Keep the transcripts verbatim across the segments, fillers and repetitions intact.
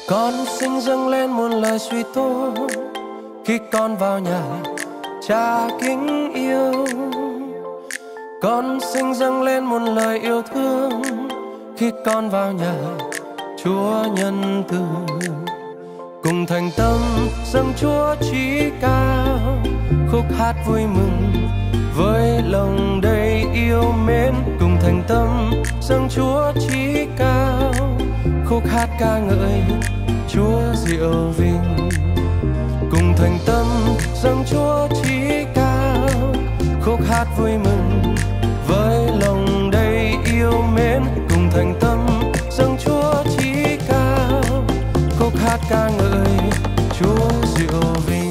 Con xin dâng lên một lời suy tôn khi con vào nhà cha kính yêu. Con xin dâng lên một lời yêu thương khi con vào nhà Chúa nhân từ. Cùng thành tâm dâng Chúa chí cao, khúc hát vui mừng với lòng đầy yêu mến. Cùng thành tâm dâng Chúa chí cao, khúc hát ca ngợi Chúa diệu vinh. Cùng thành tâm dâng Chúa chí cao, khúc hát vui mừng với lòng đầy yêu mến. Cùng thành tâm dâng Chúa chí cao, khúc hát ca ngợi Chúa diệu vinh.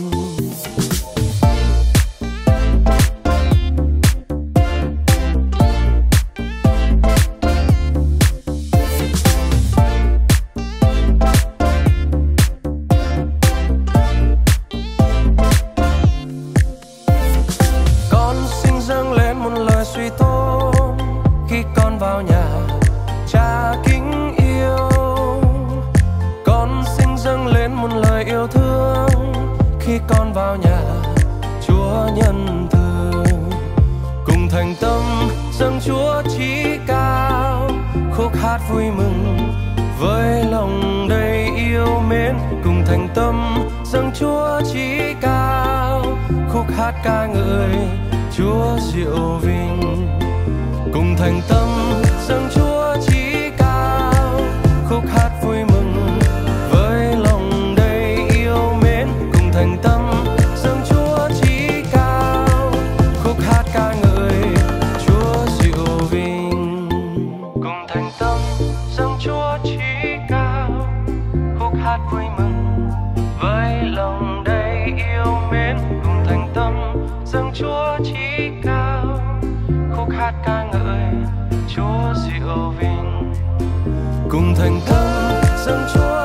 Suy tôn khi con vào nhà cha kính yêu. Con xin dâng lên một lời yêu thương khi con vào nhà Chúa nhân từ. Cùng thành tâm dâng Chúa chí cao, khúc hát vui mừng với lòng đầy yêu mến. Cùng thành tâm dâng Chúa chí cao, khúc hát ca ngợi Chúa diệu vinh. Cùng thành tâm dâng Chúa chí cao, khúc hát vui mừng với lòng đầy yêu mến. Cùng thành tâm dâng Chúa chí cao, khúc hát ca ngợi Chúa diệu vinh. Cùng thành tâm dâng Chúa chí cao, khúc hát vui mừng với lòng đầy yêu mến. Cùng thành tâm dâng Chúa chí cao, khúc hát ca ngợi Chúa diệu vinh. Cùng thành tâm dâng Chúa